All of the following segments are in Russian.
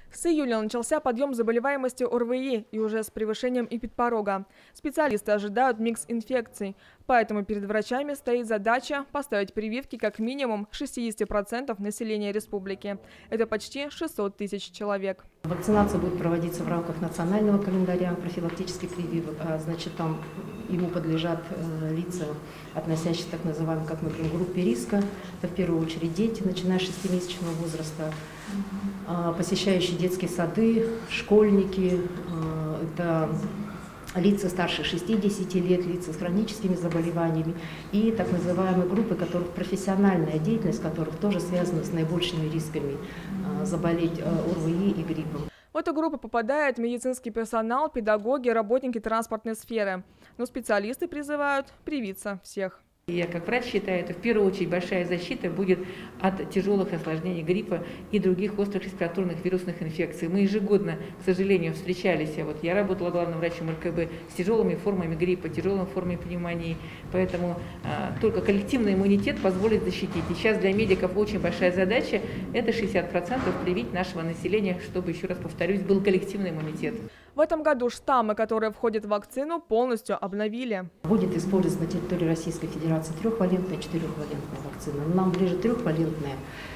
С июля начался подъем заболеваемости ОРВИ и уже с превышением эпидпорога. Специалисты ожидают микс инфекций, поэтому перед врачами стоит задача поставить прививки как минимум 60% населения республики. Это почти 600 тысяч человек. Вакцинация будет проводиться в рамках национального календаря профилактических прививок. Значит, там ему подлежат лица, относящиеся так называемым, как мы говорим, группе риска. Это в первую очередь дети, начиная с 6-месячного возраста, посещающие детские сады, школьники, это лица старше 60 лет, лица с хроническими заболеваниями и так называемые группы, которых профессиональная деятельность, которых тоже связана с наибольшими рисками заболеть ОРВИ и гриппом. В эту группу попадает медицинский персонал, педагоги, работники транспортной сферы. Но специалисты призывают привиться всех. Я как врач считаю, это в первую очередь большая защита будет от тяжелых осложнений гриппа и других острых респираторных вирусных инфекций. Мы ежегодно, к сожалению, встречались, я работала главным врачом РКБ, с тяжелыми формами гриппа, тяжелыми формами пневмонии. Поэтому только коллективный иммунитет позволит защитить. И сейчас для медиков очень большая задача – это 60% привить нашего населения, чтобы, еще раз повторюсь, был коллективный иммунитет. В этом году штаммы, которые входят в вакцину, полностью обновили. Будет использоваться на территории Российской Федерации трехвалентная и четырехвалентная вакцина. Нам ближе трехвалентная.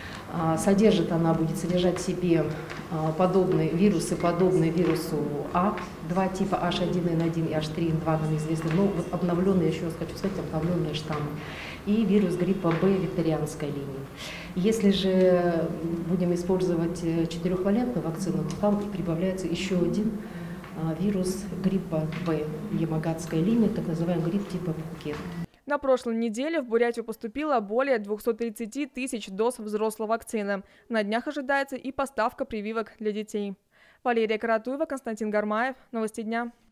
Будет содержать в себе подобные вирусы, подобные вирусу А, два типа H1N1 и H3N2 нам известны, но вот обновленные, еще раз хочу сказать, обновленные штаммы. И вирус гриппа Б викторианской линии. Если же будем использовать четырехвалентную вакцину, то там прибавляется еще один вирус гриппа Б, ямагатская линия, так называемый грипп типа Пхукет. На прошлой неделе в Бурятию поступило более 230 тысяч доз взрослой вакцины. На днях ожидается и поставка прививок для детей. Валерия Каратуева, Константин Гармаев. Новости дня.